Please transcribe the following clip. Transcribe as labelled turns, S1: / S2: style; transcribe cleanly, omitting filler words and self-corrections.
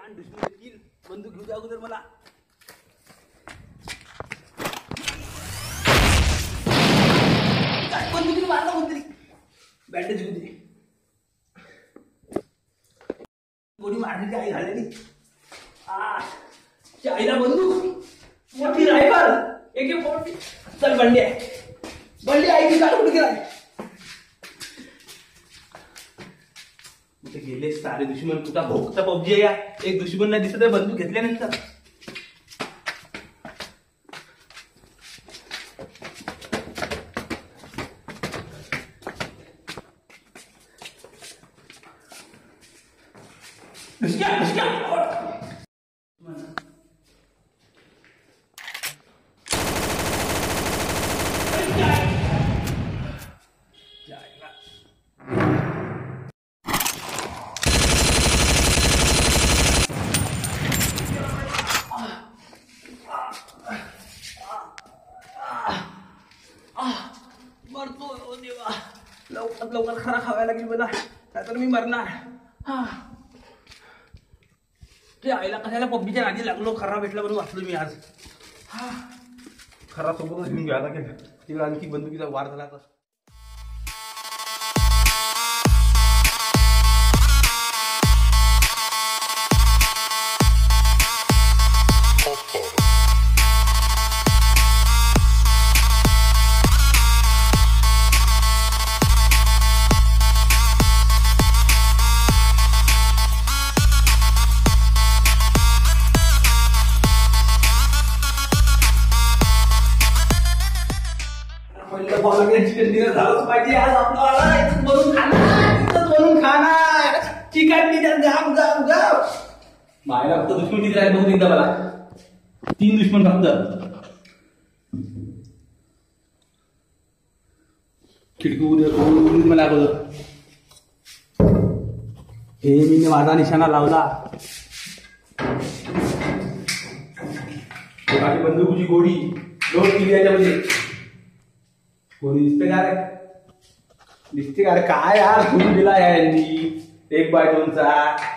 S1: आणि दुश्मन येतील. बंदूक घेऊ द्या अगोदर मला. बंदुकीने मारला कोणतरी. बँडेज घेऊ दे. गोळी मारण्याची आई घाललेली. आईला बंदूक मोठी रायफल AK-40. चल बंडी आहे. बंडी आई की काढून गेला. कुठे गेले सारे दुश्मन. कुठा भोगता PUBG आहे या. एक दुश्मन नाही दिसत आहे बंदूक घेतल्यानंतर. मरतो देवा. लवकर खरा खावायला लागेल मला, नाहीतर मी मरणार. ते आईला कशाला PUBGच्या नादी लागलो. खरा भेटला म्हणून वाचलो मी आज. खरा सोबतच घेऊन घ्यायला लागेल. तिकडे आणखी बंदुकीचा वार झाला तर. चिकन डिनर झालंच पाहिजे आज आपल्याला. इथं बनवून खाणार चिकन डिनर. जाम जाम जाम. मायला फक्त दुश्मन किती आहेत बघू एकदा मला. 3 दुश्मन फक्त. खिडकी उद्या मला अगोदर. हे मी माझा निशाणा लावला. बंदुकीची गोळी लोड केली याच्यामध्ये. कोणी दिसते का रे? दिसते का रे? काय यार घेऊन दिला यांनी 1x2चा.